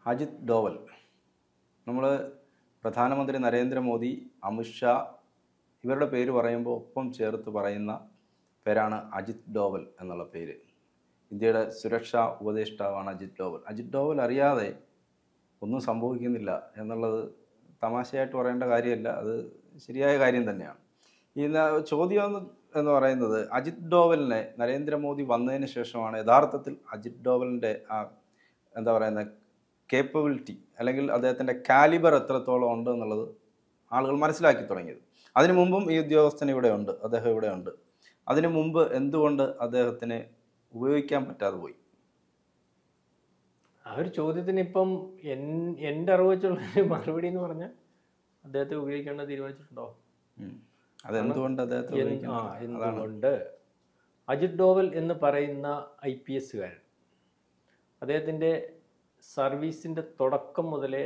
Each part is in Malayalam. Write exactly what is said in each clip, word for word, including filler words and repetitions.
അജിത് ഡോവൽ. നമ്മൾ പ്രധാനമന്ത്രി നരേന്ദ്രമോദി, അമിത്ഷാ ഇവരുടെ പേര് പറയുമ്പോൾ ഒപ്പം ചേർത്ത് പറയുന്ന പേരാണ് അജിത് ഡോവൽ എന്നുള്ള പേര്. ഇന്ത്യയുടെ സുരക്ഷാ ഉപദേഷ്ടാവാണ് അജിത് ഡോവൽ. അജിത് ഡോവൽ അറിയാതെ ഒന്നും സംഭവിക്കുന്നില്ല എന്നുള്ളത് തമാശയായിട്ട് പറയേണ്ട കാര്യമല്ല, അത് ശരിയായ കാര്യം തന്നെയാണ്. ഈ ചോദ്യം എന്ന് പറയുന്നത്, അജിത് ഡോവലിനെ നരേന്ദ്രമോദി വന്നതിന് ശേഷമാണ് യഥാർത്ഥത്തിൽ അജിത് ഡോവലിൻ്റെ ആ എന്താ പറയുന്നത് കേപ്പബിലിറ്റി അല്ലെങ്കിൽ അദ്ദേഹത്തിൻ്റെ കാലിബർ എത്രത്തോളം ഉണ്ട് എന്നുള്ളത് ആളുകൾ മനസ്സിലാക്കി തുടങ്ങിയത്. അതിനു മുമ്പും ഈ ഉദ്യോഗസ്ഥൻ ഇവിടെ ഉണ്ട്, അദ്ദേഹം ഇവിടെ ഉണ്ട്. അതിനു മുമ്പ് എന്തുകൊണ്ട് അദ്ദേഹത്തിന് ഉപയോഗിക്കാൻ പറ്റാതെ പോയി? ആ ഒരു ചോദ്യത്തിന് ഇപ്പം എൻ എൻ്റെ അറിവ് വെച്ചുള്ള മറുപടി എന്ന് പറഞ്ഞാൽ അദ്ദേഹത്തെ ഉപയോഗിക്കേണ്ട തീരുമാനിച്ചിട്ടുണ്ടോ? അതെന്തുകൊണ്ട് അദ്ദേഹത്തെ എന്തുകൊണ്ട് അജിത് ഡോവൽ എന്ന് പറയുന്ന ഐ പി എസുകാരൻ അദ്ദേഹത്തിൻ്റെ സർവീസിൻ്റെ തുടക്കം മുതലേ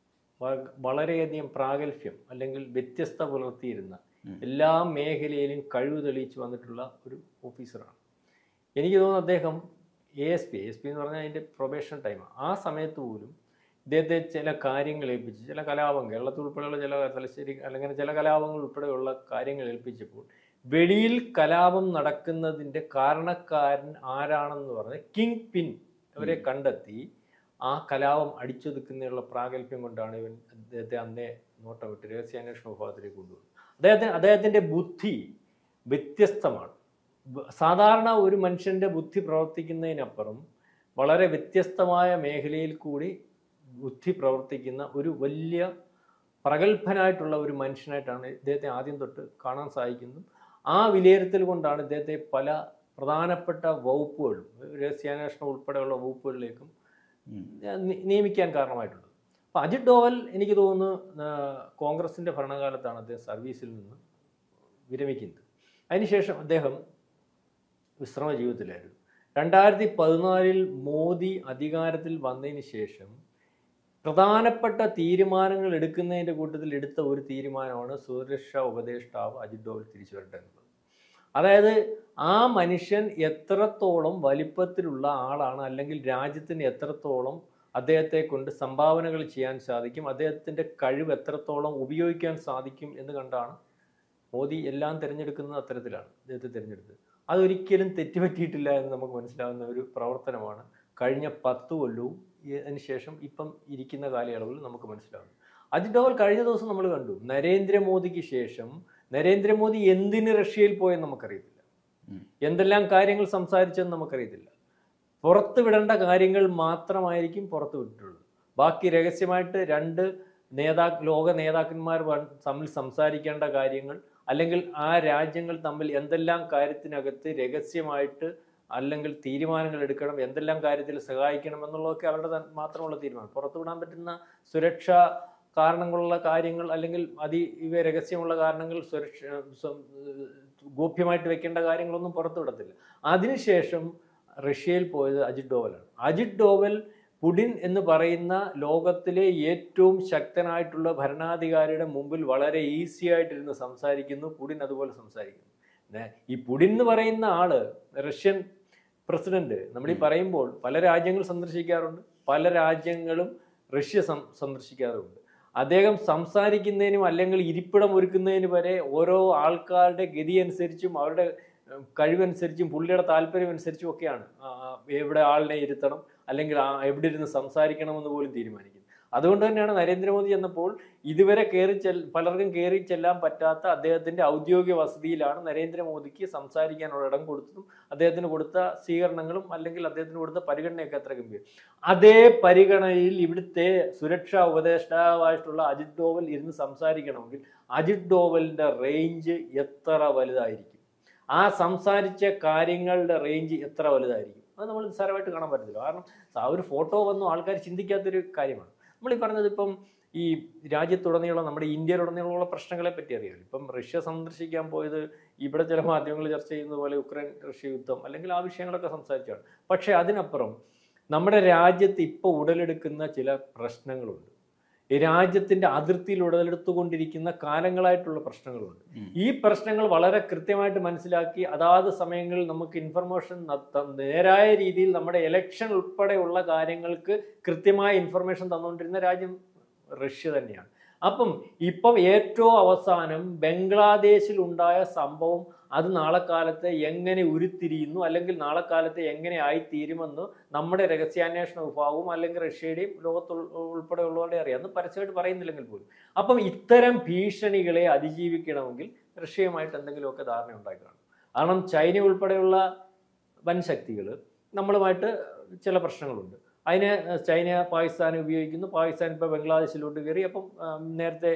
വളരെയധികം പ്രാഗൽഭ്യം അല്ലെങ്കിൽ വ്യത്യസ്ത പുലർത്തിയിരുന്ന എല്ലാ മേഖലയിലും കഴിവ് തെളിയിച്ച് വന്നിട്ടുള്ള ഒരു ഓഫീസറാണ്. എനിക്ക് തോന്നുന്നു അദ്ദേഹം A S P S P എന്ന് പറഞ്ഞാൽ അതിൻ്റെ പ്രൊബേഷൻ ടൈമാണ്. ആ സമയത്ത് പോലും ഇദ്ദേഹത്തെ ചില കാര്യങ്ങൾ ഏൽപ്പിച്ച്, ചില കലാപം കേരളത്തിൽ ഉൾപ്പെടെയുള്ള ചില തലശ്ശേരി അല്ലെങ്കിൽ ചില കലാപങ്ങൾ ഉൾപ്പെടെയുള്ള കാര്യങ്ങൾ ഏൽപ്പിച്ചപ്പോൾ വെളിയിൽ കലാപം നടക്കുന്നതിൻ്റെ കാരണക്കാരൻ ആരാണെന്ന് പറഞ്ഞ് കിങ് പിൻ അവരെ കണ്ടെത്തി ആ കലാപം അടിച്ചൊതുക്കുന്നതിനുള്ള പ്രാഗൽഭ്യം കൊണ്ടാണ് ഇവൻ അദ്ദേഹത്തെ അന്നേ നോട്ടം വിട്ട് രഹസ്യാന്വേഷണ വിഭാഗത്തിലേക്ക് കൊണ്ടുവന്നത്. അദ്ദേഹത്തിന് അദ്ദേഹത്തിൻ്റെ ബുദ്ധി വ്യത്യസ്തമാണ്. സാധാരണ ഒരു മനുഷ്യൻ്റെ ബുദ്ധി പ്രവർത്തിക്കുന്നതിനപ്പുറം വളരെ വ്യത്യസ്തമായ മേഖലയിൽ കൂടി ബുദ്ധി പ്രവർത്തിക്കുന്ന ഒരു വലിയ പ്രഗത്ഭനായിട്ടുള്ള ഒരു മനുഷ്യനായിട്ടാണ് ഇദ്ദേഹത്തെ ആദ്യം തൊട്ട് കാണാൻ സാധിക്കുന്നത്. ആ വിലയിരുത്തൽ കൊണ്ടാണ് ഇദ്ദേഹത്തെ പല പ്രധാനപ്പെട്ട വകുപ്പുകളും രഹസ്യാന്വേഷണം ഉൾപ്പെടെയുള്ള വകുപ്പുകളിലേക്കും നിയമിക്കാൻ കാരണമായിട്ടുള്ളത്. അപ്പോൾ അജിത് ഡോവൽ എനിക്ക് തോന്നുന്നു കോൺഗ്രസിൻ്റെ ഭരണകാലത്താണ് അദ്ദേഹം സർവീസിൽ നിന്ന് വിരമിക്കുന്നത്. അതിനുശേഷം അദ്ദേഹം വിശ്രമ ജീവിതത്തിലായിരുന്നു. രണ്ടായിരത്തി പതിനാലിൽ മോദി അധികാരത്തിൽ വന്നതിന് ശേഷം പ്രധാനപ്പെട്ട തീരുമാനങ്ങൾ എടുക്കുന്നതിൻ്റെ കൂട്ടത്തിൽ എടുത്ത ഒരു തീരുമാനമാണ് സുരക്ഷാ ഉപദേഷ്ടാവ് അജിത് ഡോവൽ തിരിച്ചു വരട്ടെ എന്നുള്ളത്. അതായത് ആ മനുഷ്യൻ എത്രത്തോളം വലിപ്പത്തിലുള്ള ആളാണ്, അല്ലെങ്കിൽ രാജ്യത്തിന് എത്രത്തോളം അദ്ദേഹത്തെ കൊണ്ട് സംഭാവനകൾ ചെയ്യാൻ സാധിക്കും, അദ്ദേഹത്തിൻ്റെ കഴിവ് എത്രത്തോളം ഉപയോഗിക്കാൻ സാധിക്കും എന്ന് കണ്ടാണ് മോദി എല്ലാം തിരഞ്ഞെടുക്കുന്നത്. അത്തരത്തിലാണ് അദ്ദേഹത്തെ തിരഞ്ഞെടുത്തത്. അതൊരിക്കലും തെറ്റുപറ്റിയിട്ടില്ല എന്ന് നമുക്ക് മനസ്സിലാവുന്ന ഒരു പ്രവർത്തനമാണ് കഴിഞ്ഞ പത്ത് കൊല്ലവും അതിനുശേഷം ഇപ്പം ഇരിക്കുന്ന കാലയളവിൽ നമുക്ക് മനസ്സിലാവുന്നു. അജിത് ഡോവൽ കഴിഞ്ഞ ദിവസം നമ്മൾ കണ്ടു, നരേന്ദ്രമോദിക്ക് ശേഷം നരേന്ദ്രമോദി എന്തിന് റഷ്യയിൽ പോയെന്ന് നമുക്കറിയത്തില്ല, എന്തെല്ലാം കാര്യങ്ങൾ സംസാരിച്ചെന്ന് നമുക്കറിയത്തില്ല. പുറത്ത് വിടേണ്ട കാര്യങ്ങൾ മാത്രമായിരിക്കും പുറത്ത് വിട്ടിട്ടുള്ളത്. ബാക്കി രഹസ്യമായിട്ട് രണ്ട് നേതാ ലോക നേതാക്കന്മാർ തമ്മിൽ സംസാരിക്കേണ്ട കാര്യങ്ങൾ, അല്ലെങ്കിൽ ആ രാജ്യങ്ങൾ തമ്മിൽ എന്തെല്ലാം കാര്യത്തിനകത്ത് രഹസ്യമായിട്ട് അല്ലെങ്കിൽ തീരുമാനങ്ങൾ എടുക്കണം, എന്തെല്ലാം കാര്യത്തിൽ സഹായിക്കണം എന്നുള്ളതൊക്കെ അവരുടെ മാത്രമുള്ള തീരുമാനം. പുറത്തുവിടാൻ പറ്റുന്ന സുരക്ഷാ കാരണങ്ങളുള്ള കാര്യങ്ങൾ അല്ലെങ്കിൽ അതി ഇവ രഹസ്യമുള്ള കാരണങ്ങൾ സുരക്ഷ ഗോപ്യമായിട്ട് വെക്കേണ്ട കാര്യങ്ങളൊന്നും പുറത്തുവിടത്തില്ല. അതിനുശേഷം റഷ്യയിൽ പോയത് അജിത് ഡോവലാണ്. അജിത് ഡോവൽ പുടിൻ എന്ന് പറയുന്ന ലോകത്തിലെ ഏറ്റവും ശക്തനായിട്ടുള്ള ഭരണാധികാരിയുടെ മുമ്പിൽ വളരെ ഈസി ആയിട്ടിരുന്ന് സംസാരിക്കുന്നു. പുടിൻ അതുപോലെ സംസാരിക്കുന്നു. ഈ പുടിൻ എന്ന് പറയുന്ന ആള് റഷ്യൻ പ്രസിഡന്റ് നമ്മൾ ഈ പറയുമ്പോൾ പല രാജ്യങ്ങൾ സന്ദർശിക്കാറുണ്ട്, പല രാജ്യങ്ങളും റഷ്യ സന്ദർശിക്കാറുമുണ്ട്. അദ്ദേഹം സംസാരിക്കുന്നതിനും അല്ലെങ്കിൽ ഇരിപ്പിടം ഒരുക്കുന്നതിന് വരെ ഓരോ ആൾക്കാരുടെ ഗതി അനുസരിച്ചും അവരുടെ കഴിവനുസരിച്ചും പുള്ളിയുടെ താല്പര്യം അനുസരിച്ചും ഒക്കെയാണ് എവിടെ ആളിനെ ഇരുത്തണം അല്ലെങ്കിൽ എവിടെ ഇരുന്ന് സംസാരിക്കണമെന്ന് പോലും തീരുമാനിക്കുന്നത്. അതുകൊണ്ട് തന്നെയാണ് നരേന്ദ്രമോദി ചെന്നപ്പോൾ ഇതുവരെ കയറി ചെ പലർക്കും കയറി ചെല്ലാൻ പറ്റാത്ത അദ്ദേഹത്തിൻ്റെ ഔദ്യോഗിക വസതിയിലാണ് നരേന്ദ്രമോദിക്ക് സംസാരിക്കാനുള്ള ഇടം കൊടുത്തതും അദ്ദേഹത്തിന് കൊടുത്ത സ്വീകരണങ്ങളും അല്ലെങ്കിൽ അദ്ദേഹത്തിന് കൊടുത്ത പരിഗണനയൊക്കെ എത്ര ഗംഭീരം. അതേ പരിഗണനയിൽ ഇവിടുത്തെ സുരക്ഷാ ഉപദേഷ്ടാവായിട്ടുള്ള അജിത് ഡോവൽ ഇരുന്ന് സംസാരിക്കണമെങ്കിൽ അജിത് ഡോവലിൻ്റെ റേഞ്ച് എത്ര വലുതായിരിക്കും, ആ സംസാരിച്ച കാര്യങ്ങളുടെ റേഞ്ച് എത്ര വലുതായിരിക്കും, അത് നമ്മൾ നിസ്സാരമായിട്ട് കാണാൻ പറ്റത്തില്ല. കാരണം ആ ഒരു ഫോട്ടോ വന്നു ആൾക്കാർ ചിന്തിക്കാത്തൊരു കാര്യമാണ്. നമ്മളീ പറഞ്ഞത് ഇപ്പം ഈ രാജ്യത്തുടനീളം നമ്മുടെ ഇന്ത്യയിലുടനീളമുള്ള പ്രശ്നങ്ങളെ പറ്റി അറിയാമല്ലോ. ഇപ്പം റഷ്യ സന്ദർശിക്കാൻ പോയത് ഇവിടെ ചില മാധ്യമങ്ങൾ ചർച്ച ചെയ്യുന്നത് പോലെ ഉക്രൈൻ റഷ്യ യുദ്ധം അല്ലെങ്കിൽ ആ വിഷയങ്ങളൊക്കെ സംസാരിച്ചാണ്. പക്ഷേ അതിനപ്പുറം നമ്മുടെ രാജ്യത്ത് ഇപ്പോൾ ഉടലെടുക്കുന്ന ചില പ്രശ്നങ്ങളുണ്ട്. രാജ്യത്തിന്റെ അതിർത്തിയിൽ ഉടലെടുത്തുകൊണ്ടിരിക്കുന്ന കാലങ്ങളായിട്ടുള്ള പ്രശ്നങ്ങളുണ്ട്. ഉം. ഈ പ്രശ്നങ്ങൾ വളരെ കൃത്യമായിട്ട് മനസ്സിലാക്കി അതാത് സമയങ്ങളിൽ നമുക്ക് ഇൻഫർമേഷൻ നേരായ രീതിയിൽ നമ്മുടെ ഇലക്ഷൻ ഉൾപ്പെടെയുള്ള കാര്യങ്ങൾക്ക് കൃത്യമായ ഇൻഫർമേഷൻ തന്നുകൊണ്ടിരുന്ന രാജ്യം റഷ്യ തന്നെയാണ്. അപ്പം ഇപ്പം ഏറ്റവും അവസാനം ബംഗ്ലാദേശിൽ ഉണ്ടായ സംഭവം അത് നാളെ കാലത്ത് എങ്ങനെ ഉരുത്തിരിയുന്നു, അല്ലെങ്കിൽ നാളെ കാലത്ത് എങ്ങനെ ആയിത്തീരുമെന്ന് നമ്മുടെ രഹസ്യാന്വേഷണ വിഭാഗവും അല്ലെങ്കിൽ റഷ്യയുടെയും ലോകത്ത് ഉൾപ്പെടെയുള്ളവരുടെ അറിയാം. അത് പരസ്യമായിട്ട് പറയുന്നില്ലെങ്കിൽ പോലും. അപ്പം ഇത്തരം ഭീഷണികളെ അതിജീവിക്കണമെങ്കിൽ റഷ്യയുമായിട്ട് എന്തെങ്കിലുമൊക്കെ ധാരണ ഉണ്ടാക്കണം. കാരണം ചൈന ഉൾപ്പെടെയുള്ള വൻ ശക്തികൾ നമ്മളുമായിട്ട് ചില പ്രശ്നങ്ങളുണ്ട്. അതിന് ചൈന പാകിസ്ഥാനെ ഉപയോഗിക്കുന്നു, പാകിസ്ഥാൻ ഇപ്പോൾ ബംഗ്ലാദേശിലോട്ട് കയറി. അപ്പം നേരത്തെ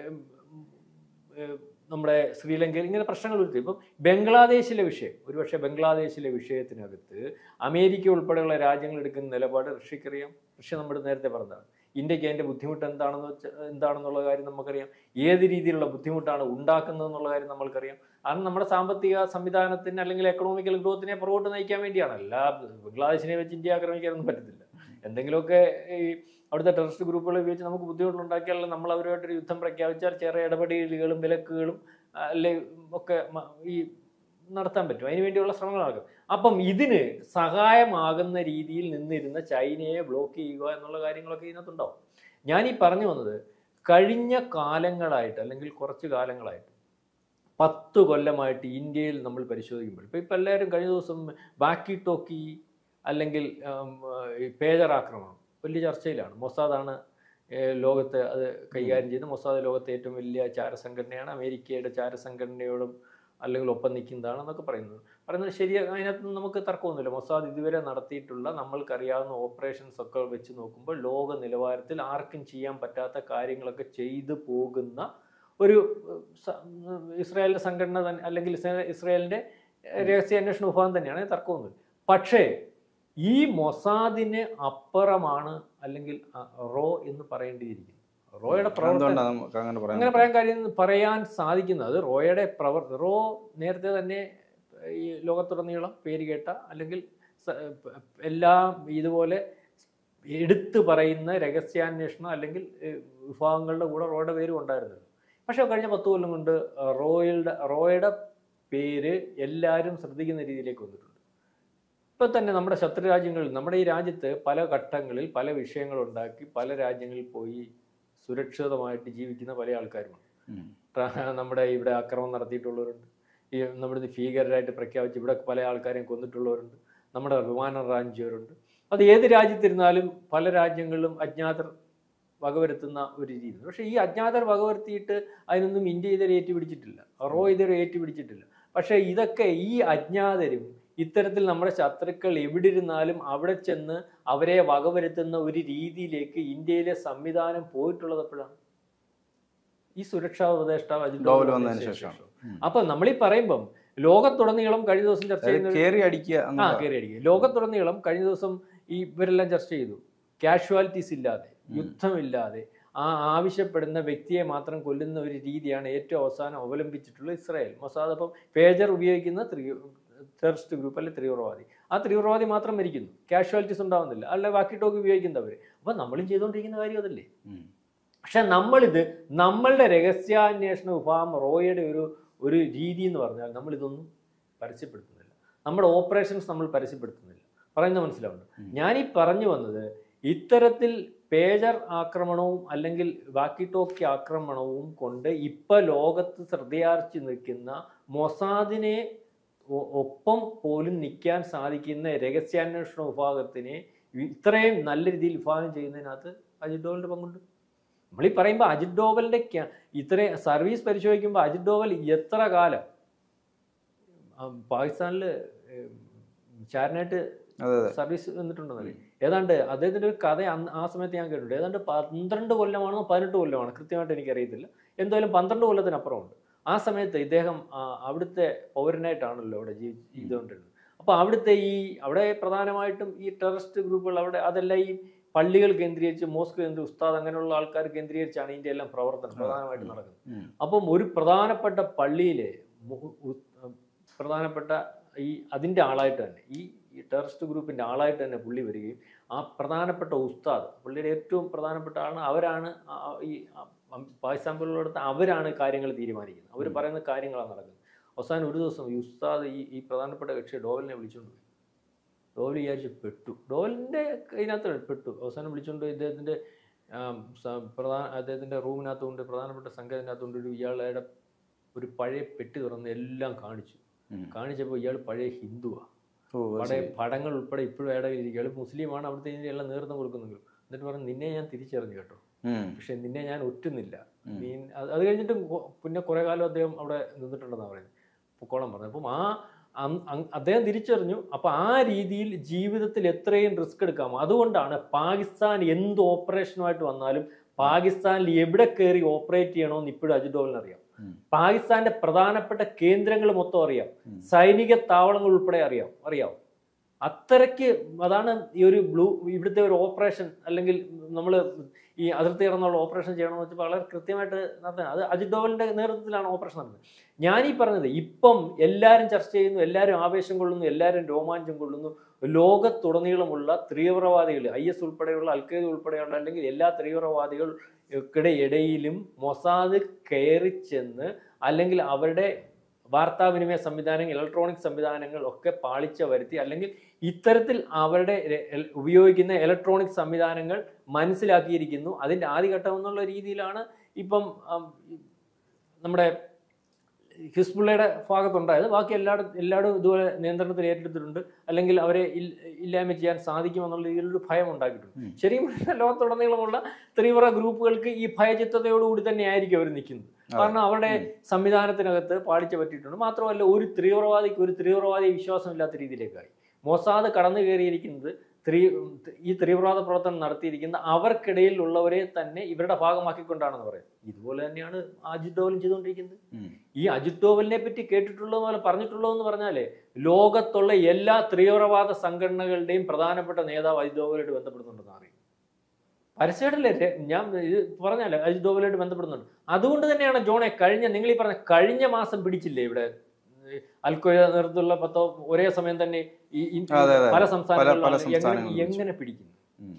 നമ്മുടെ ശ്രീലങ്കയിൽ ഇങ്ങനെ പ്രശ്നങ്ങൾ വരുത്തി. ഇപ്പം ബംഗ്ലാദേശിലെ വിഷയം, ഒരുപക്ഷെ ബംഗ്ലാദേശിലെ വിഷയത്തിനകത്ത് അമേരിക്ക ഉൾപ്പെടെയുള്ള രാജ്യങ്ങൾ എടുക്കുന്ന നിലപാട് റഷ്യക്കറിയാം. റഷ്യ നമ്മുടെ നേരത്തെ പറഞ്ഞതാണ്. ഇന്ത്യക്ക് അതിൻ്റെ ബുദ്ധിമുട്ട് എന്താണെന്ന് വെച്ചാൽ എന്താണെന്നുള്ള കാര്യം നമുക്കറിയാം. ഏത് രീതിയിലുള്ള ബുദ്ധിമുട്ടാണ് ഉണ്ടാക്കുന്നത് എന്നുള്ള കാര്യം നമ്മൾക്കറിയാം. കാരണം നമ്മുടെ സാമ്പത്തിക സംവിധാനത്തിന് അല്ലെങ്കിൽ എക്കണോമിക്കൽ ഗ്രോത്തിനെ പുറകോട്ട് നയിക്കാൻ വേണ്ടിയാണ്. അല്ല ബംഗ്ലാദേശിനെ വെച്ച് ഇന്ത്യ ആക്രമിക്കാനൊന്നും പറ്റത്തില്ല. എന്തെങ്കിലുമൊക്കെ ഈ അവിടുത്തെ ടെററിസ്റ്റ് ഗ്രൂപ്പുകളെ ഉപയോഗിച്ച് നമുക്ക് ബുദ്ധിമുട്ടുണ്ടാക്കിയാൽ നമ്മൾ അവരുമായിട്ടൊരു യുദ്ധം പ്രഖ്യാപിച്ചാൽ ചെറിയ ഇടപെടലുകളും വിലക്കുകളും അല്ലെ ഒക്കെ ഈ നടത്താൻ പറ്റും. അതിന് വേണ്ടിയുള്ള ശ്രമങ്ങൾ നടക്കും. അപ്പം ഇതിന് സഹായമാകുന്ന രീതിയിൽ നിന്നിരുന്ന ചൈനയെ ബ്ലോക്ക് ചെയ്യുക എന്നുള്ള കാര്യങ്ങളൊക്കെ ഇതിനകത്തുണ്ടാവും. ഞാൻ ഈ പറഞ്ഞു വന്നത് കഴിഞ്ഞ കാലങ്ങളായിട്ട് അല്ലെങ്കിൽ കുറച്ച് കാലങ്ങളായിട്ട് പത്ത് കൊല്ലമായിട്ട് ഇന്ത്യയിൽ നമ്മൾ പരിശോധിക്കുമ്പോൾ ഇപ്പം ഇപ്പം എല്ലാവരും കഴിഞ്ഞ ദിവസം വാക്കി ടോക്കി അല്ലെങ്കിൽ പേജർ ആക്രമണം വലിയ ചർച്ചയിലാണ്. മൊസാദാണ് ലോകത്ത് അത് കൈകാര്യം ചെയ്ത്. മൊസാദ് ലോകത്തെ ഏറ്റവും വലിയ ചാരസംഘടനയാണ്, അമേരിക്കയുടെ ചാരസംഘടനയോടും അല്ലെങ്കിൽ ഒപ്പം നിൽക്കുന്നതാണെന്നൊക്കെ പറയുന്നത് പറയുന്നത് ശരിയാണ്. അതിനകത്ത് നമുക്ക് തർക്കമൊന്നുമില്ല. മൊസാദ് ഇതുവരെ നടത്തിയിട്ടുള്ള നമ്മൾക്കറിയാവുന്ന ഓപ്പറേഷൻസ് ഒക്കെ വെച്ച് നോക്കുമ്പോൾ ലോക നിലവാരത്തിൽ ആർക്കും ചെയ്യാൻ പറ്റാത്ത കാര്യങ്ങളൊക്കെ ചെയ്തു പോകുന്ന ഒരു ഇസ്രായേലിൻ്റെ സംഘടന തന്നെ, അല്ലെങ്കിൽ ഇസ്രായേലിൻ്റെ രഹസ്യാന്വേഷണ വിഭാഗം തന്നെയാണ്. തർക്കമൊന്നുമില്ല. പക്ഷേ ഈ മൊസാദിന് അപ്പുറമാണ് അല്ലെങ്കിൽ റോ എന്ന് പറയേണ്ടിയിരിക്കുന്നു. റോയുടെ പ്രവർത്തനം അങ്ങനെ പറയാൻ കാര്യം പറയാൻ സാധിക്കുന്നത് റോയുടെ പ്രവർ റോ നേരത്തെ തന്നെ ഈ ലോകത്തുടനീളം പേര് കേട്ട അല്ലെങ്കിൽ എല്ലാം ഇതുപോലെ എടുത്തു പറയുന്ന രഹസ്യാന്വേഷണം അല്ലെങ്കിൽ വിഭാഗങ്ങളുടെ കൂടെ റോയുടെ പേരും ഉണ്ടായിരുന്നത്. പക്ഷെ കഴിഞ്ഞ പത്ത് കൊല്ലം കൊണ്ട് റോയുടെ റോയുടെ പേര് എല്ലാവരും ശ്രദ്ധിക്കുന്ന രീതിയിലേക്ക് വന്നിട്ടുണ്ട്. ഇപ്പം തന്നെ നമ്മുടെ ശത്രു രാജ്യങ്ങളിൽ നമ്മുടെ ഈ രാജ്യത്ത് പല ഘട്ടങ്ങളിൽ പല വിഷയങ്ങളുണ്ടാക്കി പല രാജ്യങ്ങളിൽ പോയി സുരക്ഷിതമായിട്ട് ജീവിക്കുന്ന പല ആൾക്കാരുമാണ്. നമ്മുടെ ഇവിടെ ആക്രമണം നടത്തിയിട്ടുള്ളവരുണ്ട്. ഈ നമ്മുടെ ഭീകരരായിട്ട് പ്രഖ്യാപിച്ച് ഇവിടെ പല ആൾക്കാരെയും കൊന്നിട്ടുള്ളവരുണ്ട്. നമ്മുടെ വിമാനം റാഞ്ചിയവരുണ്ട്. അത് ഏത് രാജ്യത്തിരുന്നാലും പല രാജ്യങ്ങളിലും അജ്ഞാതർ വകവരുത്തുന്ന ഒരു രീതി. പക്ഷേ ഈ അജ്ഞാതർ വകവരുത്തിയിട്ട് അതിനൊന്നും ഇന്ത്യ ഇതുവരെ ഏറ്റുപിടിച്ചിട്ടില്ല, റോ ഇതുവരെ ഏറ്റുപിടിച്ചിട്ടില്ല. പക്ഷേ ഇതൊക്കെ ഈ അജ്ഞാതരും ഇത്തരത്തിൽ നമ്മുടെ ശത്രുക്കൾ എവിടെ ഇരുന്നാലും അവിടെ ചെന്ന് അവരെ വകവരുത്തുന്ന ഒരു രീതിയിലേക്ക് ഇന്ത്യയിലെ സംവിധാനം പോയിട്ടുള്ളത് എപ്പോഴാണ്? ഈ സുരക്ഷാ ഉപദേഷ്ടാവ് അജിത് ഡോവൽ വന്നതിന് ശേഷം. അപ്പൊ നമ്മളീ പറയുമ്പം ലോകത്തുടനീളം കഴിഞ്ഞ ദിവസം ചർച്ച ചെയ്യുന്നത് കേറി അടിക്കുക ആ കേറി അടിക്കുക ലോകത്തുടനീളം കഴിഞ്ഞ ദിവസം ഈ ഇവരെല്ലാം ചർച്ച ചെയ്തു. കാഷ്വാലിറ്റീസ് ഇല്ലാതെ, യുദ്ധമില്ലാതെ ആ ആവശ്യപ്പെടുന്ന വ്യക്തിയെ മാത്രം കൊല്ലുന്ന ഒരു രീതിയാണ് ഏറ്റവും അവസാനം അവലംബിച്ചിട്ടുള്ള ഇസ്രായേൽ. മൊസാദ് അപ്പം പേജർ ഉപയോഗിക്കുന്ന ടെററിസ്റ്റ് ഗ്രൂപ്പ് അല്ലെ തീവ്രവാദി, ആ തീവ്രവാദി മാത്രം മരിക്കുന്നു, കാഷ്വാലിറ്റീസ് ഉണ്ടാവുന്നില്ല. അല്ലെ വാക്കി ടോക്ക് ഉപയോഗിക്കുന്നവർ. അപ്പം നമ്മളും ചെയ്തുകൊണ്ടിരിക്കുന്ന കാര്യം അതല്ലേ. പക്ഷെ നമ്മളിത് നമ്മളുടെ രഹസ്യാന്വേഷണ വിഭാഗം റോയുടെ ഒരു ഒരു രീതി എന്ന് പറഞ്ഞാൽ നമ്മളിതൊന്നും പരസ്യപ്പെടുത്തുന്നില്ല. നമ്മുടെ ഓപ്പറേഷൻസ് നമ്മൾ പരസ്യപ്പെടുത്തുന്നില്ല. പറയുന്നത് മനസ്സിലാവുന്നുണ്ട്. ഞാനീ പറഞ്ഞു വന്നത് ഇത്തരത്തിൽ പേജർ ആക്രമണവും അല്ലെങ്കിൽ വാക്കി ടോക്കി ആക്രമണവും കൊണ്ട് ഇപ്പം ലോകത്ത് ശ്രദ്ധയാർച്ചു നിൽക്കുന്ന മൊസാദിനെ ഒപ്പം പോലും നിൽക്കാൻ സാധിക്കുന്ന രഹസ്യാന്വേഷണ വിഭാഗത്തിനെ ഇത്രയും നല്ല രീതിയിൽ വിഭാഗം ചെയ്യുന്നതിനകത്ത് അജിത് ഡോവലിൻ്റെ പങ്കുണ്ട്. നമ്മളീ പറയുമ്പോൾ അജിത് ഡോവലിൻ്റെ ഇത്രയും സർവീസ് പരിശോധിക്കുമ്പോൾ അജിത് ഡോവൽ എത്ര കാലം പാകിസ്ഥാനിൽ ചാരനായിട്ട് സർവീസ് വന്നിട്ടുണ്ടെന്നല്ലേ. ഏതാണ്ട് അദ്ദേഹത്തിൻ്റെ ഒരു കഥ ആ സമയത്ത് ഞാൻ കേട്ടിട്ടുണ്ട്. ഏതാണ്ട് പന്ത്രണ്ട് കൊല്ലമാണോ പതിനെട്ട് കൊല്ലമാണോ കൃത്യമായിട്ട് എനിക്കറിയത്തില്ല. എന്തായാലും പന്ത്രണ്ട് കൊല്ലത്തിനപ്പുറമുണ്ട്. ആ സമയത്ത് ഇദ്ദേഹം അവിടുത്തെ പൗരനായിട്ടാണല്ലോ അവിടെ ജീവി ചെയ്തുകൊണ്ടിരുന്നത്. അപ്പോൾ അവിടുത്തെ ഈ അവിടെ പ്രധാനമായിട്ടും ഈ ടെററിസ്റ്റ് ഗ്രൂപ്പുകൾ അവിടെ അതെല്ലാം ഈ പള്ളികൾ കേന്ദ്രീകരിച്ച്, മോസ്ക് കേന്ദ്രീകരിച്ച്, ഉസ്താദ് അങ്ങനെയുള്ള ആൾക്കാർ കേന്ദ്രീകരിച്ചാണ് ഇതിൻ്റെ എല്ലാം പ്രവർത്തനം പ്രധാനമായിട്ട് നടക്കുന്നത്. അപ്പം ഒരു പ്രധാനപ്പെട്ട പള്ളിയിലെ പ്രധാനപ്പെട്ട ഈ അതിൻ്റെ ആളായിട്ട് തന്നെ ഈ ടെററിസ്റ്റ് ഗ്രൂപ്പിൻ്റെ ആളായിട്ട് തന്നെ പുള്ളി വരികയും ആ പ്രധാനപ്പെട്ട ഉസ്താദ്, പുള്ളിയുടെ ഏറ്റവും പ്രധാനപ്പെട്ട ആളാണ്, അവരാണ് ഈ പാകിസ്ഥാൻ പോലുള്ളിടത്ത് അവരാണ് കാര്യങ്ങൾ തീരുമാനിക്കുന്നത്. അവർ പറയുന്ന കാര്യങ്ങളാണ് നടക്കുന്നത്. അവസാനം ഒരു ദിവസം ഈ ഉസ്താദ് ഈ ഈ പ്രധാനപ്പെട്ട കക്ഷി ഡോവലിനെ വിളിച്ചുകൊണ്ട് പോയി. ഡോവൽ വിചാരിച്ച് പെട്ടു, ഡോവലിൻ്റെ ഇതിനകത്ത് പെട്ടു. അവസാനം വിളിച്ചുകൊണ്ട് ഇദ്ദേഹത്തിൻ്റെ പ്രധാന അദ്ദേഹത്തിൻ്റെ റൂമിനകത്തുകൊണ്ട് പ്രധാനപ്പെട്ട സംഘത്തിനകത്തുകൊണ്ട് ഒരു ഇയാളുടെ ഒരു പഴയ പെട്ടി തുറന്ന് എല്ലാം കാണിച്ചു. കാണിച്ചപ്പോൾ ഇയാൾ പഴയ ഹിന്ദുവാണ്. പഴയ പടങ്ങൾ ഉൾപ്പെടെ ഇപ്പോഴും അയാളുടെ ഇരിക്കും. ഇയാൾ മുസ്ലിമാണ്, അവിടുത്തെ ഇതിനെല്ലാം നേതൃത്വം കൊടുക്കുന്നെങ്കിലും. എന്നിട്ട് പറഞ്ഞു, നിന്നെ ഞാൻ തിരിച്ചറിഞ്ഞു കേട്ടോ, പക്ഷെ നിന്നെ ഞാൻ ഒറ്റുന്നില്ല. നീ അത് കഴിഞ്ഞിട്ട് പിന്നെ കുറെ കാലം അദ്ദേഹം അവിടെ നിന്നിട്ടുണ്ടെന്നാണ് പറയുന്നത്, പൊക്കോളം പറഞ്ഞു. അപ്പം ആ അദ്ദേഹം തിരിച്ചറിഞ്ഞു. അപ്പം ആ രീതിയിൽ ജീവിതത്തിൽ എത്രയും റിസ്ക് എടുക്കാമോ. അതുകൊണ്ടാണ് പാകിസ്ഥാൻ എന്ത് ഓപ്പറേഷനുമായിട്ട് വന്നാലും പാകിസ്ഥാനിൽ എവിടെ കയറി ഓപ്പറേറ്റ് ചെയ്യണമെന്ന് ഇപ്പോഴും അജിത് ഡോവലിന് അറിയാം. പാകിസ്ഥാന്റെ പ്രധാനപ്പെട്ട കേന്ദ്രങ്ങൾ മൊത്തം അറിയാം, സൈനിക താവളങ്ങൾ ഉൾപ്പെടെ അറിയാം അറിയാം അത്രയ്ക്ക്. അതാണ് ഈ ഒരു ബ്ലൂ ഇവിടുത്തെ ഒരു ഓപ്പറേഷൻ, അല്ലെങ്കിൽ നമ്മൾ ഈ അതിർത്തി കടന്നുള്ള ഓപ്പറേഷൻ ചെയ്യണമെന്ന് വെച്ചാൽ വളരെ കൃത്യമായിട്ട് നടത്തുന്നത്. അത് അജിത് ഡോവലിന്റെ നേതൃത്വത്തിലാണ് ഓപ്പറേഷൻ നടന്നത്. ഞാനീ പറഞ്ഞത് ഇപ്പം എല്ലാവരും ചർച്ച ചെയ്യുന്നു, എല്ലാവരും ആവേശം കൊള്ളുന്നു, എല്ലാവരും രോമാഞ്ചം കൊള്ളുന്നു. ലോകത്തുടനീളമുള്ള തീവ്രവാദികൾ, ഐ എസ് ഉൾപ്പെടെയുള്ള അൽ ഖയ്ദ ഉൾപ്പെടെയുള്ള അല്ലെങ്കിൽ എല്ലാ തീവ്രവാദികൾക്കിടെ ഇടയിലും മൊസാദ് കയറി ചെന്ന് അല്ലെങ്കിൽ അവരുടെ വാർത്താവിനിമയ സംവിധാനങ്ങൾ, ഇലക്ട്രോണിക് സംവിധാനങ്ങൾ ഒക്കെ പാളിച്ച വരുത്തി, അല്ലെങ്കിൽ ഇത്തരത്തിൽ അവരുടെ ഉപയോഗിക്കുന്ന ഇലക്ട്രോണിക് സംവിധാനങ്ങൾ മനസ്സിലാക്കിയിരിക്കുന്നു. അതിൻ്റെ ആദ്യഘട്ടം എന്നുള്ള രീതിയിലാണ് ഇപ്പം നമ്മുടെ ഹിസ്ബുള്ളയുടെ ഭാഗത്തുണ്ടായത്. ബാക്കി എല്ലായിടും എല്ലായിടും ഇതുപോലെ നിയന്ത്രണത്തിൽ ഏറ്റെടുത്തിട്ടുണ്ട്, അല്ലെങ്കിൽ അവരെ ഇല്ലായ്മ ചെയ്യാൻ സാധിക്കുമെന്നുള്ള രീതിയിലൊരു ഭയം ഉണ്ടാക്കിയിട്ടുണ്ട്. ശരിക്കും ലോകത്തുടനീളമുള്ള തീവ്ര ഗ്രൂപ്പുകൾക്ക് ഈ ഭയചിത്തതയോടുകൂടി തന്നെ ആയിരിക്കും അവർ നിൽക്കുന്നത്. കാരണം അവരുടെ സംവിധാനത്തിനകത്ത് പാളിച്ച പറ്റിയിട്ടുണ്ട്. മാത്രമല്ല, ഒരു തീവ്രവാദിക്ക് ഒരു തീവ്രവാദിയെ വിശ്വാസമില്ലാത്ത രീതിയിലേക്കായി. മൊസാദ് കടന്നു കയറിയിരിക്കുന്നത് ത്രീ ഈ തീവ്രവാദ പ്രവർത്തനം നടത്തിയിരിക്കുന്ന അവർക്കിടയിൽ ഉള്ളവരെ തന്നെ ഇവരുടെ ഭാഗമാക്കിക്കൊണ്ടാണെന്ന് പറയുന്നത്. ഇതുപോലെ തന്നെയാണ് അജിത് ഡോവലും ചെയ്തുകൊണ്ടിരിക്കുന്നത്. ഈ അജിത് ഡോവലിനെ പറ്റി കേട്ടിട്ടുള്ളതെന്ന് പോലെ പറഞ്ഞിട്ടുള്ളതെന്ന് പറഞ്ഞാലേ ലോകത്തുള്ള എല്ലാ തീവ്രവാദ സംഘടനകളുടെയും പ്രധാനപ്പെട്ട നേതാവ് അജിത് ഡോവലായിട്ട് ബന്ധപ്പെടുന്നുണ്ടെന്ന് അറിയും. പരസ്യമായിട്ടല്ലേ ഞാൻ ഇത് പറഞ്ഞാലേ അജിത് ഡോവലായിട്ട് ബന്ധപ്പെടുന്നുണ്ട്. അതുകൊണ്ട് തന്നെയാണ് ജോണെ കഴിഞ്ഞ നിങ്ങൾ ഈ പറഞ്ഞ കഴിഞ്ഞ മാസം പിടിച്ചില്ലേ ഇവിടെ അൽ ഖയ്ദ നേതൃത്വമുള്ള പത്തോ ഒരേ സമയം തന്നെ ഈ പല സംസ്ഥാനങ്ങളിലും എങ്ങനെ പിടിക്കുന്നു?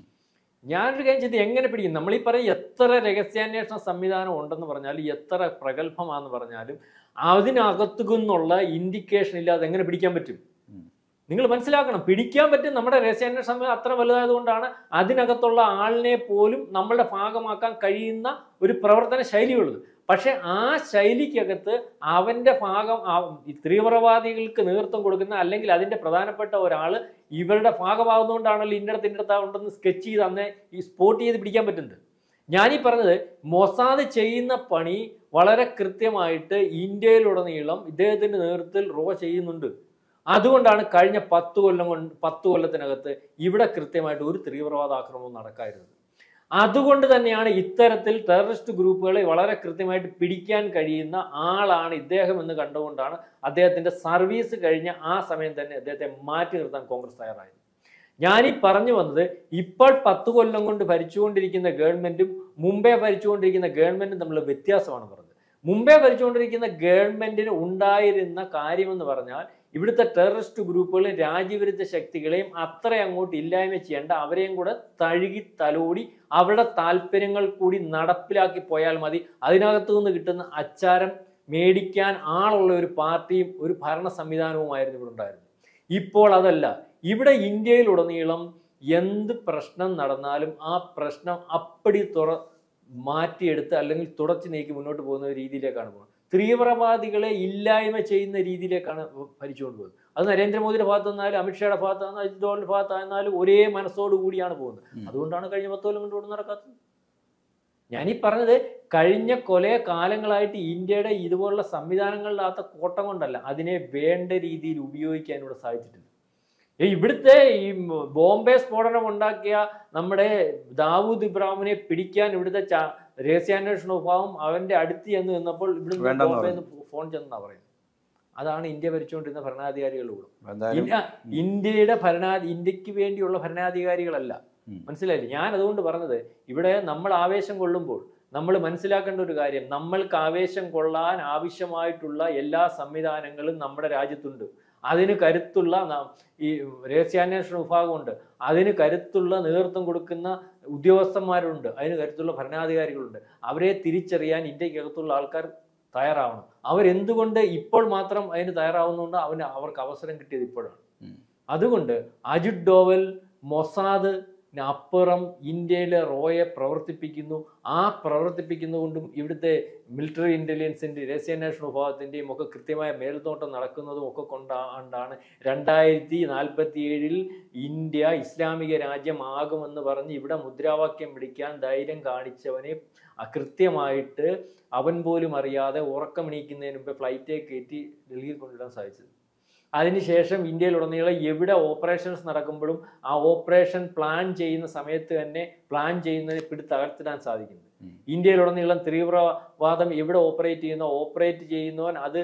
ഞാനൊരു കാര്യം ചെയ്ത് എങ്ങനെ പിടിക്കും? നമ്മൾ ഈ പറയും എത്ര രഹസ്യാന്വേഷണ സംവിധാനം ഉണ്ടെന്ന് പറഞ്ഞാലും എത്ര പ്രഗത്ഭമാണെന്ന് പറഞ്ഞാലും അതിനകത്തുനിന്നുള്ള ഇൻഡിക്കേഷൻ ഇല്ലാതെ എങ്ങനെ പിടിക്കാൻ പറ്റും? നിങ്ങൾ മനസ്സിലാക്കണം, പിടിക്കാൻ പറ്റും. നമ്മുടെ രഹസ്യാന്വേഷണ സംവിധാനം അത്ര വലുതായതുകൊണ്ടാണ് അതിനകത്തുള്ള ആളിനെ പോലും നമ്മളുടെ ഭാഗമാക്കാൻ കഴിയുന്ന ഒരു പ്രവർത്തന ശൈലിയുള്ളത്. പക്ഷെ ആ ശൈലിക്കകത്ത് അവന്റെ ഭാഗം തീവ്രവാദികൾക്ക് നേതൃത്വം കൊടുക്കുന്ന അല്ലെങ്കിൽ അതിന്റെ പ്രധാനപ്പെട്ട ഒരാൾ ഇവരുടെ ഭാഗമാകുന്നതുകൊണ്ടാണല്ലോ ഇന്നടത്ത് ഇന്നടത്താവുണ്ടെന്ന് സ്കെച്ച് ചെയ്ത് അന്ന് ഈ സ്പോട്ട് ചെയ്ത് പിടിക്കാൻ പറ്റുന്നത്. ഞാനീ പറഞ്ഞത് മൊസാദ് ചെയ്യുന്ന പണി വളരെ കൃത്യമായിട്ട് ഇന്ത്യയിലുടനീളം ഇദ്ദേഹത്തിന്റെ നേതൃത്വത്തിൽ റോ ചെയ്യുന്നുണ്ട്. അതുകൊണ്ടാണ് കഴിഞ്ഞ പത്ത് കൊല്ലം കൊണ്ട് പത്ത് കൊല്ലത്തിനകത്ത് ഇവിടെ കൃത്യമായിട്ട് ഒരു തീവ്രവാദ ആക്രമണം നടക്കായിരുന്നത്. അതുകൊണ്ട് തന്നെയാണ് ഇത്തരത്തിൽ ടെററിസ്റ്റ് ഗ്രൂപ്പുകളെ വളരെ കൃത്യമായിട്ട് പിടിക്കാൻ കഴിയുന്ന ആളാണ് ഇദ്ദേഹം എന്ന് കണ്ടുകൊണ്ടാണ് അദ്ദേഹത്തിന്റെ സർവീസ് കഴിഞ്ഞ ആ സമയം തന്നെ അദ്ദേഹത്തെ മാറ്റി നിർത്താൻ കോൺഗ്രസ് തയ്യാറായത്. ഞാനീ പറഞ്ഞു വന്നത് ഇപ്പോൾ പത്ത് കൊല്ലം കൊണ്ട് ഭരിച്ചുകൊണ്ടിരിക്കുന്ന ഗവൺമെന്റും മുമ്പേ ഭരിച്ചുകൊണ്ടിരിക്കുന്ന ഗവൺമെന്റും തമ്മിലുള്ള വ്യത്യാസമാണ് പറഞ്ഞത്. മുമ്പേ ഭരിച്ചുകൊണ്ടിരിക്കുന്ന ഗവൺമെന്റിന് ഉണ്ടായിരുന്ന കാര്യമെന്ന് പറഞ്ഞാൽ ഇവിടുത്തെ ടെററിസ്റ്റ് ഗ്രൂപ്പുകളെയും രാജ്യവിരുദ്ധ ശക്തികളെയും അത്ര അങ്ങോട്ട് ഇല്ലായ്മ ചെയ്യേണ്ട, അവരെയും കൂടെ തഴുകി തലോടി അവരുടെ താല്പര്യങ്ങൾ കൂടി നടപ്പിലാക്കി പോയാൽ മതി. അതിനകത്തു നിന്ന് കിട്ടുന്ന അച്ചാരം മേടിക്കാൻ ആളുള്ള ഒരു പാർട്ടിയും ഒരു ഭരണ സംവിധാനവുമായിരുന്നു ഇവിടെ ഉണ്ടായിരുന്നത്. ഇപ്പോൾ അതല്ല. ഇവിടെ ഇന്ത്യയിലുടനീളം എന്ത് പ്രശ്നം നടന്നാലും ആ പ്രശ്നം അപ്പടി തുറ മാറ്റിയെടുത്ത് അല്ലെങ്കിൽ തുടച്ചു നീക്കി മുന്നോട്ട് പോകുന്ന രീതിയിലേക്കാണ് പോകുന്നത്. തീവ്രവാദികളെ ഇല്ലായ്മ ചെയ്യുന്ന രീതിയിലേക്കാണ് ഭരിച്ചുകൊണ്ട് പോകുന്നത്. അത് നരേന്ദ്രമോദിയുടെ ഭാഗത്ത് നിന്നാലും അമിത്ഷായുടെ ഭാഗത്ത് നിന്നാലും അജിത് ഡോവലിന്റെ ഭാഗത്തായിരുന്നാലും ഒരേ മനസ്സോടു കൂടിയാണ് പോകുന്നത്. അതുകൊണ്ടാണ് കഴിഞ്ഞ പത്ത് കൊല്ലം കൊണ്ട് നടക്കാത്തത്. ഞാനീ പറഞ്ഞത് കഴിഞ്ഞ കൊലേ കാലങ്ങളായിട്ട് ഇന്ത്യയുടെ ഇതുപോലുള്ള സംവിധാനങ്ങളിലാത്ത കോട്ടം കൊണ്ടല്ല, അതിനെ വേണ്ട രീതിയിൽ ഉപയോഗിക്കാൻ ഇവിടെ സാധിച്ചിട്ടില്ല. ഇവിടുത്തെ ഈ ബോംബെ സ്ഫോടനം ഉണ്ടാക്കിയ നമ്മുടെ ദാവൂദ് ഇബ്രാഹിമിനെ പിടിക്കാൻ ഇവിടുത്തെ രഹസ്യാന്വേഷണ വിഭാഗം അവന്റെ അടുത്ത് ചെന്ന് നിന്നപ്പോൾ ഇവിടുന്ന് ബോംബെ ഫോൺ ചെന്നാ പറയുന്നത്. അതാണ് ഇന്ത്യ ഭരിച്ചുകൊണ്ടിരുന്ന ഭരണാധികാരികളുടെ ഇന്ത്യയുടെ ഭരണാധി ഇന്ത്യക്ക് വേണ്ടിയുള്ള ഭരണാധികാരികളല്ല. മനസ്സിലായില്ലേ? ഞാൻ അതുകൊണ്ട് പറഞ്ഞത് ഇവിടെ നമ്മൾ ആവേശം കൊള്ളുമ്പോൾ നമ്മൾ മനസ്സിലാക്കേണ്ട ഒരു കാര്യം, നമ്മൾക്ക് ആവേശം കൊള്ളാൻ ആവശ്യമായിട്ടുള്ള എല്ലാ സംവിധാനങ്ങളും നമ്മുടെ രാജ്യത്തുണ്ട്. അതിന് കരുത്തുള്ള ഈ രഹസ്യാന്വേഷണ വിഭാഗമുണ്ട്, അതിന് കരുത്തുള്ള നേതൃത്വം കൊടുക്കുന്ന ഉദ്യോഗസ്ഥന്മാരുണ്ട്, അതിന് കരുത്തുള്ള ഭരണാധികാരികളുണ്ട്. അവരെ തിരിച്ചറിയാൻ ഇന്ത്യക്കകത്തുള്ള ആൾക്കാർ തയ്യാറാവണം. അവരെന്തുകൊണ്ട് ഇപ്പോൾ മാത്രം അതിന് തയ്യാറാവുന്നുണ്ട്? അവന് അവർക്ക് അവസരം കിട്ടിയത് ഇപ്പോഴാണ്. അതുകൊണ്ട് അജിത് ഡോവൽ മൊസാദ് അപ്പുറം ഇന്ത്യയിലെ റോയെ പ്രവർത്തിപ്പിക്കുന്നു. ആ പ്രവർത്തിപ്പിക്കുന്നതുകൊണ്ടും ഇവിടുത്തെ മിലിറ്ററി ഇൻ്റലിജൻസിൻ്റെ രഹസ്യാന്വേഷണ വിഭാഗത്തിൻ്റെയും ഒക്കെ കൃത്യമായ മേൽനോട്ടം നടക്കുന്നതും ഒക്കെ കൊണ്ടാണ് രണ്ടായിരത്തി നാൽപ്പത്തി ഏഴിൽ ഇന്ത്യ ഇസ്ലാമിക രാജ്യമാകുമെന്ന് പറഞ്ഞ് ഇവിടെ മുദ്രാവാക്യം പിടിക്കാൻ ധൈര്യം കാണിച്ചവനെ കൃത്യമായിട്ട് അവൻ പോലും അറിയാതെ ഉറക്കമെണീക്കുന്നതിന് മുമ്പ് ഫ്ലൈറ്റേ കയറ്റി ഡൽഹിയിൽ കൊണ്ടുവിടാൻ സാധിച്ചത്. അതിനുശേഷം ഇന്ത്യയിലുടനീളം എവിടെ ഓപ്പറേഷൻസ് നടക്കുമ്പോഴും ആ ഓപ്പറേഷൻ പ്ലാൻ ചെയ്യുന്ന സമയത്ത് തന്നെ പ്ലാൻ ചെയ്യുന്നതിനെ പിടിത്തകർത്തിടാൻ സാധിക്കുന്നത്. ഇന്ത്യയിലുടനീളം തീവ്രവാദം എവിടെ ഓപ്പറേറ്റ് ചെയ്യുന്ന ഓപ്പറേറ്റ് ചെയ്യുന്നവൻ അത്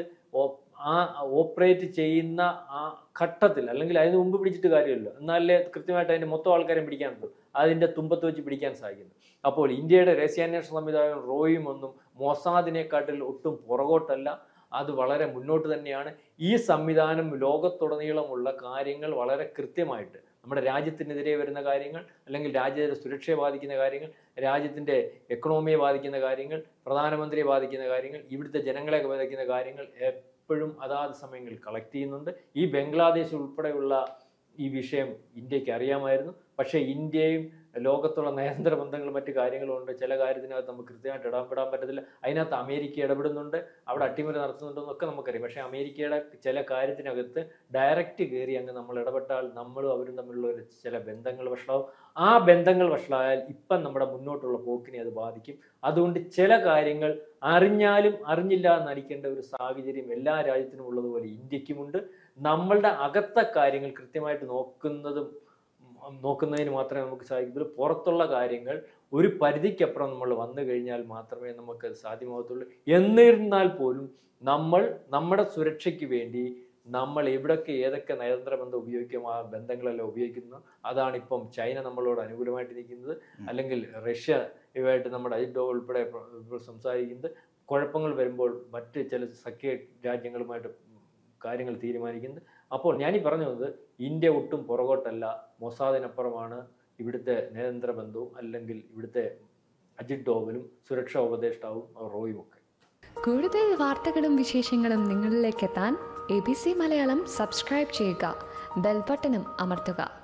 ആ ഓപ്പറേറ്റ് ചെയ്യുന്ന ആ ഘട്ടത്തിൽ അല്ലെങ്കിൽ അതിന് മുമ്പ് പിടിച്ചിട്ട് കാര്യമില്ല, എന്നാലേ കൃത്യമായിട്ട് അതിൻ്റെ മൊത്തം ആൾക്കാരെ പിടിക്കാൻ പറ്റും, അതിൻ്റെ തുമ്പത്ത് വെച്ച് പിടിക്കാൻ സാധിക്കുന്നു. അപ്പോൾ ഇന്ത്യയുടെ രഹസ്യാന്വേഷണ സംവിധാനം റോയും ഒന്നും മൊസാദിനെക്കാട്ടിൽ ഒട്ടും പുറകോട്ടല്ല, അത് വളരെ മുന്നോട്ട് തന്നെയാണ്. ഈ സംവിധാനം ലോകത്തുടനീളമുള്ള കാര്യങ്ങൾ വളരെ കൃത്യമായിട്ട് നമ്മുടെ രാജ്യത്തിനെതിരെ വരുന്ന കാര്യങ്ങൾ, അല്ലെങ്കിൽ രാജ്യത്തിന്റെ സുരക്ഷയെ ബാധിക്കുന്ന കാര്യങ്ങൾ, രാജ്യത്തിൻ്റെ എക്കണോമിയെ ബാധിക്കുന്ന കാര്യങ്ങൾ, പ്രധാനമന്ത്രിയെ ബാധിക്കുന്ന കാര്യങ്ങൾ, ഇവിടുത്തെ ജനങ്ങളെ ബാധിക്കുന്ന കാര്യങ്ങൾ എപ്പോഴും അതാത് സമയങ്ങളിൽ കളക്ട് ചെയ്യുന്നുണ്ട്. ഈ ബംഗ്ലാദേശ് ഉൾപ്പെടെയുള്ള ഈ വിഷയം ഇന്ത്യക്ക് അറിയാമായിരുന്നു. പക്ഷേ ഇന്ത്യയും ലോകത്തുള്ള നയതന്ത്ര ബന്ധങ്ങളും മറ്റു കാര്യങ്ങളും ഉണ്ട്. ചില കാര്യത്തിനകത്ത് നമുക്ക് കൃത്യമായിട്ട് ഇടപെടാൻ പറ്റത്തില്ല. അതിനകത്ത് അമേരിക്ക ഇടപെടുന്നുണ്ട്, അവിടെ അട്ടിമറി നടത്തുന്നുണ്ടെന്നൊക്കെ നമുക്കറിയാം. പക്ഷേ അമേരിക്കയുടെ ചില കാര്യത്തിനകത്ത് ഡയറക്റ്റ് കയറി അങ്ങ് നമ്മൾ ഇടപെട്ടാൽ നമ്മളും അവരും തമ്മിലുള്ള ഒരു ചില ബന്ധങ്ങൾ വഷളാവും. ആ ബന്ധങ്ങൾ വഷളായാൽ ഇപ്പം നമ്മുടെ മുന്നോട്ടുള്ള പോക്കിനെ അത് ബാധിക്കും. അതുകൊണ്ട് ചില കാര്യങ്ങൾ അറിഞ്ഞാലും അറിഞ്ഞില്ല എന്ന് നടിക്കേണ്ട ഒരു സാഹചര്യം എല്ലാ രാജ്യത്തിനും ഉള്ളതുപോലെ ഇന്ത്യക്കുമുണ്ട്. നമ്മളുടെ അകത്തെ കാര്യങ്ങൾ കൃത്യമായിട്ട് നോക്കുന്നതും നോക്കുന്നതിന് മാത്രമേ നമുക്ക് സാധിക്കത്തുള്ളൂ. പുറത്തുള്ള കാര്യങ്ങൾ ഒരു പരിധിക്കപ്പുറം നമ്മൾ വന്നു കഴിഞ്ഞാൽ മാത്രമേ നമുക്ക് അത് സാധ്യമാകത്തുള്ളൂ. എന്നിരുന്നാൽ പോലും നമ്മൾ നമ്മുടെ സുരക്ഷയ്ക്ക് വേണ്ടി നമ്മൾ എവിടൊക്കെ ഏതൊക്കെ നയതന്ത്ര ബന്ധം ഉപയോഗിക്കും ആ ബന്ധങ്ങളെല്ലാം ഉപയോഗിക്കുന്നു. അതാണ് ഇപ്പം ചൈന നമ്മളോട് അനുകൂലമായിട്ട് നിൽക്കുന്നത്, അല്ലെങ്കിൽ റഷ്യ ഇവയായിട്ട് നമ്മുടെ അജിത് ഡോവൽ ഉൾപ്പെടെ സംസാരിക്കുന്നത്. കുഴപ്പങ്ങൾ വരുമ്പോൾ മറ്റ് ചില സഖ്യ രാജ്യങ്ങളുമായിട്ട് കാര്യങ്ങൾ തീരുമാനിക്കുന്നത്. അപ്പോൾ ഞാനീ പറഞ്ഞു വന്നത് ഇന്ത്യ ഒട്ടും പുറകോട്ടല്ല, മൊസാദിനപ്പുറമാണ് ഇവിടുത്തെ നയതന്ത്ര ബന്ധവും അല്ലെങ്കിൽ ഇവിടുത്തെ അജിത് ഡോവലും സുരക്ഷാ ഉപദേഷ്ടാവും റോയും ഒക്കെ. കൂടുതൽ വാർത്തകളും വിശേഷങ്ങളും നിങ്ങളിലേക്ക് എത്താൻ A B C Malayalam subscribe ചെയ്യുക, ബെൽ ബട്ടണും അമർത്തുക.